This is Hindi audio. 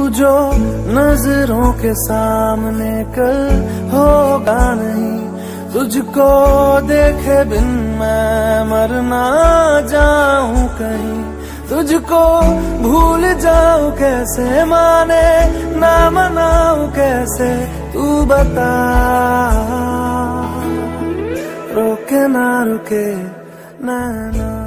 जो नजरों के सामने कल होगा नहीं, तुझको देखे बिन मैं मर ना जाऊं कहीं, तुझको भूल जाऊं कैसे, माने ना मनाऊं कैसे, तू बता। रोके ना रुके नैना।